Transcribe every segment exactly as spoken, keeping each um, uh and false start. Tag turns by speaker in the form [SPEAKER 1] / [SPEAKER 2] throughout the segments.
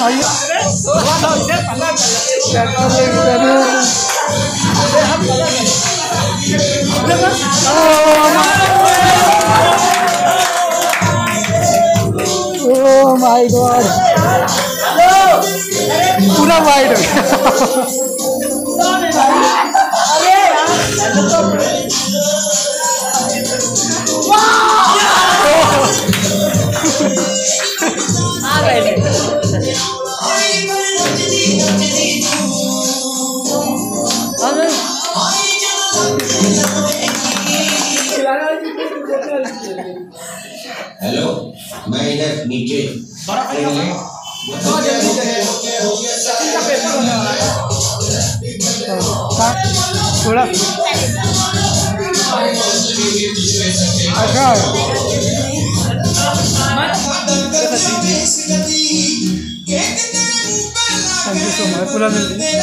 [SPEAKER 1] Oh my god, पूरा wide हो गया।
[SPEAKER 2] हेलो, मैं इधर नीचे
[SPEAKER 1] थोड़ा अच्छा थैंक यू सो मच। पूरा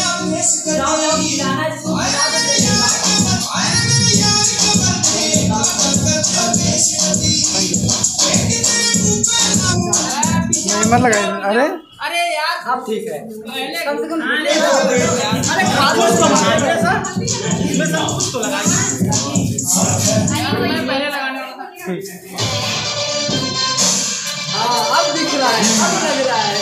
[SPEAKER 1] मत लगाइए। अरे
[SPEAKER 3] अरे यार
[SPEAKER 1] आप ठीक है,
[SPEAKER 3] कम से कम अरे खाद उसको लगाएंगे सर, इसमें सब कुछ तो लगाएंगे। मैं पहले लगाने वाला था। हाँ अब दिख रहा है, अब लग रहा है।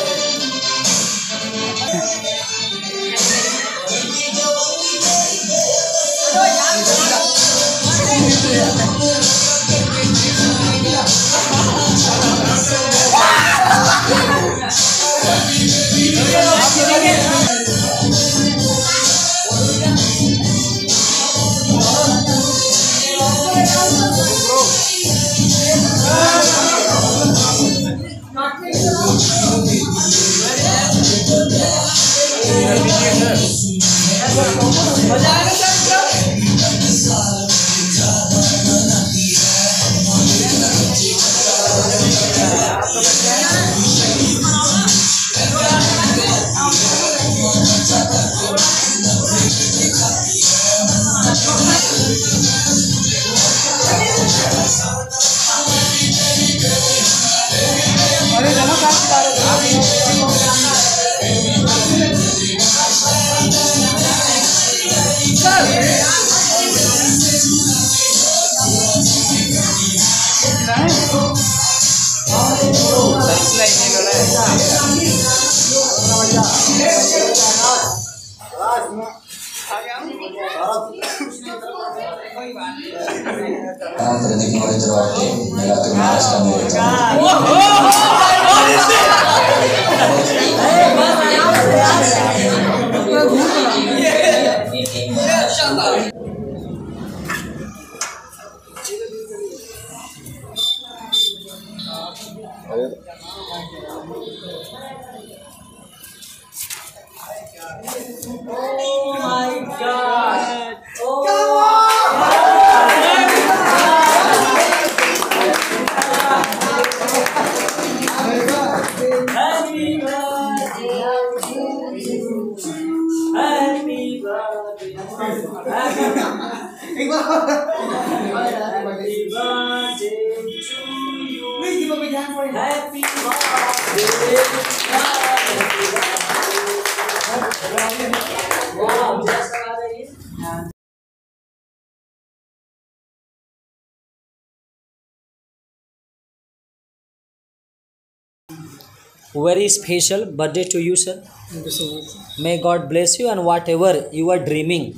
[SPEAKER 4] Very special birthday to you, sir.
[SPEAKER 1] Thank you so much.
[SPEAKER 4] May God bless you, and whatever you are dreaming,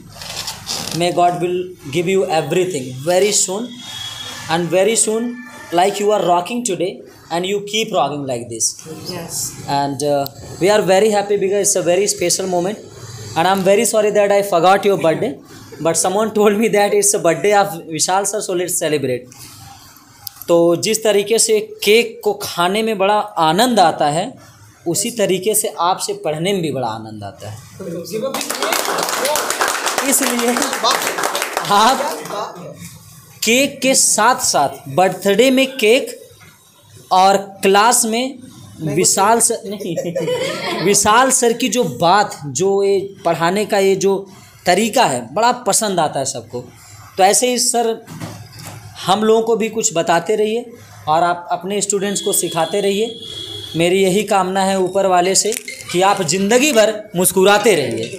[SPEAKER 4] may God will give you everything very soon, and very soon, like you are rocking today, and you keep rocking like this.
[SPEAKER 3] Yes.
[SPEAKER 4] And uh, we are very happy because it's a very special moment, and I'm very sorry that I forgot your birthday, but someone told me that it's a birthday of Vishal sir, so let's celebrate. तो जिस तरीके से cake को खाने में बड़ा आनंद आता है, उसी तरीके से आपसे पढ़ने में भी बड़ा आनंद आता है। इसलिए आप केक के साथ साथ बर्थडे में केक और क्लास में विशाल सर नहीं विशाल सर की जो बात, जो ये पढ़ाने का ये जो तरीका है, बड़ा पसंद आता है सबको। तो ऐसे ही सर हम लोगों को भी कुछ बताते रहिए और आप अपने स्टूडेंट्स को सिखाते रहिए। मेरी यही कामना है ऊपर वाले से कि आप जिंदगी भर मुस्कुराते रहिए।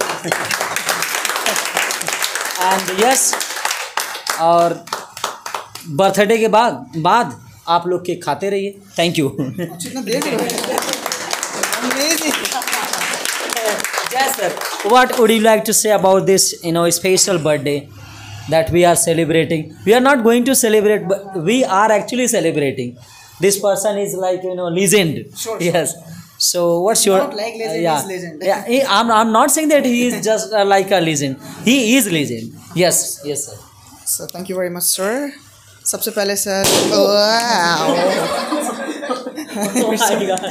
[SPEAKER 4] एंड यस, और बर्थडे के बाद बाद आप लोग केक खाते रहिए। Thank you.
[SPEAKER 3] कितना देख रहे हो? Amazing.
[SPEAKER 4] Yes, sir. What would you like to say about this, you know, special birthday that we are celebrating? We are not going to celebrate, but we are actually celebrating. This person is like, you know, legend.
[SPEAKER 3] Sure,
[SPEAKER 4] Yes. So what's your?
[SPEAKER 3] Not like legend,
[SPEAKER 4] yeah.
[SPEAKER 3] he's legend.
[SPEAKER 4] Yeah. He, I'm I'm not saying that he is just uh, like a legend. He is legend. Yes. Yes, sir.
[SPEAKER 3] So thank you very much, sir. सबसे पहले sir, wow.
[SPEAKER 4] Oh my God.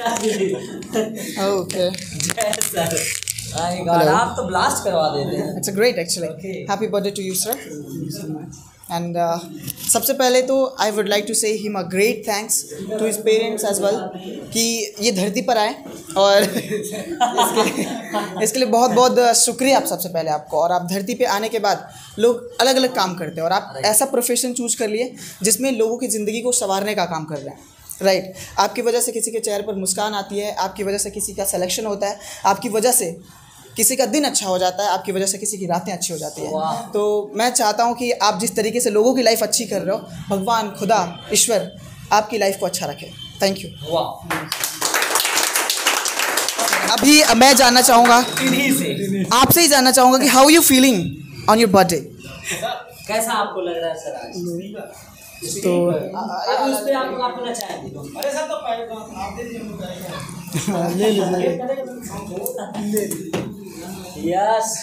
[SPEAKER 3] Okay.
[SPEAKER 4] Yes, sir. My God. आप तो blast करवा देते हैं.
[SPEAKER 3] It's a great actually.
[SPEAKER 4] Okay.
[SPEAKER 3] Happy birthday to you, sir. And uh, सबसे पहले तो I would like to say him a great thanks to his parents as well कि ये धरती पर आए, और इसके इसके लिए बहुत बहुत शुक्रिया आप सबसे पहले आपको। और आप धरती पे आने के बाद लोग अलग अलग काम करते हैं, और आप ऐसा प्रोफेशन चूज कर लिए जिसमें लोगों की ज़िंदगी को संवारने का काम कर रहे हैं। Right right. आपकी वजह से किसी के चेहरे पर मुस्कान आती है, आपकी वजह से किसी का सिलेक्शन होता है, आपकी वजह से किसी का दिन अच्छा हो जाता है, आपकी वजह से किसी की रातें अच्छी हो जाती हैं। तो मैं चाहता हूं कि आप जिस तरीके से लोगों की लाइफ अच्छी कर रहे हो, भगवान खुदा ईश्वर आपकी लाइफ को अच्छा रखे। Thank you. अभी मैं जानना चाहूँगा, आपसे ही जानना चाहूँगा कि how you feeling on your birthday.
[SPEAKER 4] कैसा आपको लग रहा है सर आज?
[SPEAKER 1] तो
[SPEAKER 4] अभी उस पे आप अपना चाहेंगे? अरे सर तो
[SPEAKER 1] ले लीजिए।
[SPEAKER 4] यस।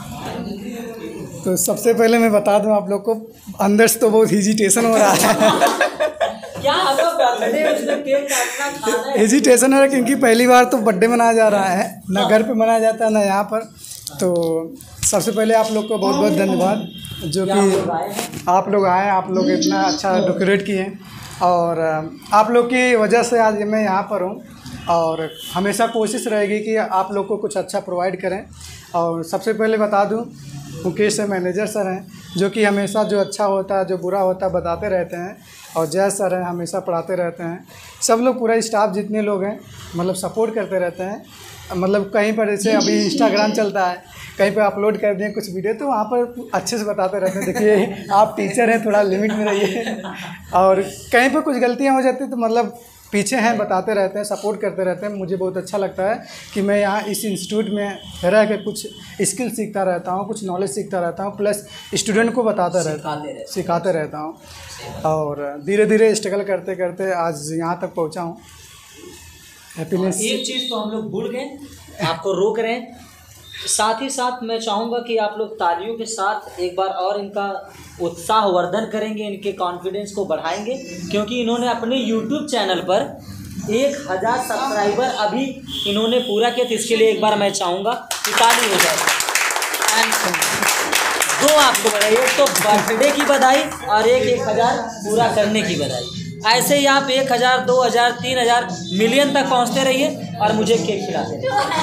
[SPEAKER 1] तो सबसे पहले मैं बता दूं आप लोग को, अंदर से तो बहुत हेजिटेशन हो रहा है।
[SPEAKER 4] क्या आपका बर्थडे उसमें केक काटना खाना है?
[SPEAKER 1] हेजिटेशन हो रहा है क्योंकि पहली बार तो बर्थडे मनाया जा रहा है, ना घर पे मनाया जाता है ना यहाँ पर। तो सबसे पहले आप लोग को बहुत बहुत धन्यवाद जो कि आप लोग आए, आप लोग इतना अच्छा डेकोरेट किए, और आप लोग की वजह से आज मैं यहाँ पर हूँ, और हमेशा कोशिश रहेगी कि आप लोग को कुछ अच्छा प्रोवाइड करें। और सबसे पहले बता दूँ, मुकेश सर मैनेजर सर हैं जो कि हमेशा जो अच्छा होता है जो बुरा होता है बताते रहते हैं, और जय सर हैं हमेशा पढ़ाते रहते हैं। सब लोग पूरा स्टाफ जितने लोग हैं मतलब सपोर्ट करते रहते हैं। मतलब कहीं पर जैसे अभी इंस्टाग्राम चलता है, कहीं पे अपलोड कर दें कुछ वीडियो तो वहाँ पर अच्छे से बताते रहते हैं, देखिए आप टीचर हैं थोड़ा लिमिट में रहिए। और कहीं पर कुछ गलतियाँ हो जाती तो मतलब पीछे हैं, बताते रहते हैं, सपोर्ट करते रहते हैं। मुझे बहुत अच्छा लगता है कि मैं यहाँ इस इंस्टीट्यूट में रह कर कुछ स्किल सीखता रहता हूँ, कुछ नॉलेज सीखता रहता हूँ, प्लस स्टूडेंट को बताता रहता हूँ, सिखाते रहता हूँ। और धीरे धीरे स्ट्रगल करते करते आज यहाँ तक पहुँचा हूँ। हैप्पीनेस।
[SPEAKER 4] एक चीज़ तो हम लोग भूल गए, आपको रोक रहे हैं। साथ ही साथ मैं चाहूँगा कि आप लोग तालियों के साथ एक बार और इनका उत्साहवर्धन करेंगे, इनके कॉन्फिडेंस को बढ़ाएंगे, क्योंकि इन्होंने अपने यूट्यूब चैनल पर एक हज़ार सब्सक्राइबर अभी इन्होंने पूरा किया। तो इसके लिए एक बार मैं चाहूँगा कि ताली हो जाए। एंड दो आपको बधाई, एक तो बर्थडे की बधाई और एक एक हज़ार पूरा करने की बधाई। ऐसे ही आप एक हज़ार दो हज़ार तीन हज़ार मिलियन तक पहुंचते रहिए और मुझे केक खिलाते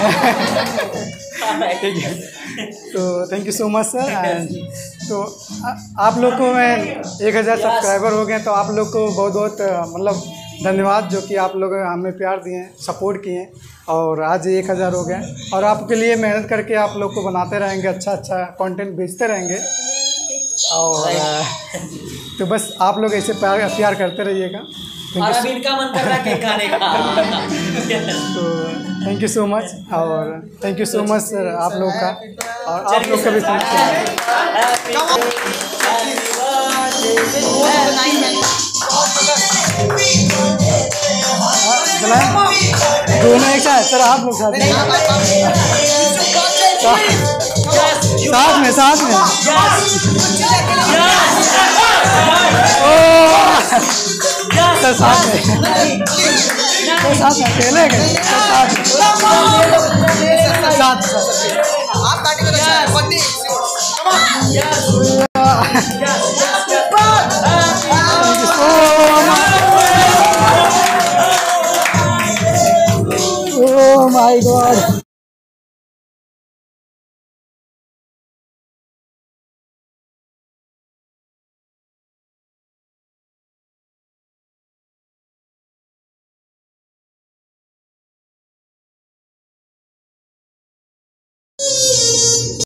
[SPEAKER 4] रहिए।
[SPEAKER 1] तो thank you so much sir. And तो आ, आप लोग को मैं एक हज़ार सब्सक्राइबर हो गए तो आप लोग को बहुत बहुत मतलब धन्यवाद जो कि आप लोग हमें प्यार दिए, सपोर्ट किए, और आज एक हज़ार हो गए। और आपके लिए मेहनत करके आप लोग को बनाते रहेंगे, अच्छा अच्छा कंटेंट भेजते रहेंगे। और तो बस आप लोग ऐसे प्यार प्यार करते रहिएगा।
[SPEAKER 4] और अभी इनका मन कर रहा है केक खाने का।
[SPEAKER 1] तो थैंक यू सो मच, और thank you so much sir आप लोग का, और आप लोग का भी थैंक यू। दोनों एक साथ सर, आप लोग साथ में साथ में साथ में सर साथ में तो साथ में अकेले गए साथ साथ
[SPEAKER 3] आप काटेंगे तो शायद बर्थडे
[SPEAKER 1] Oh my God.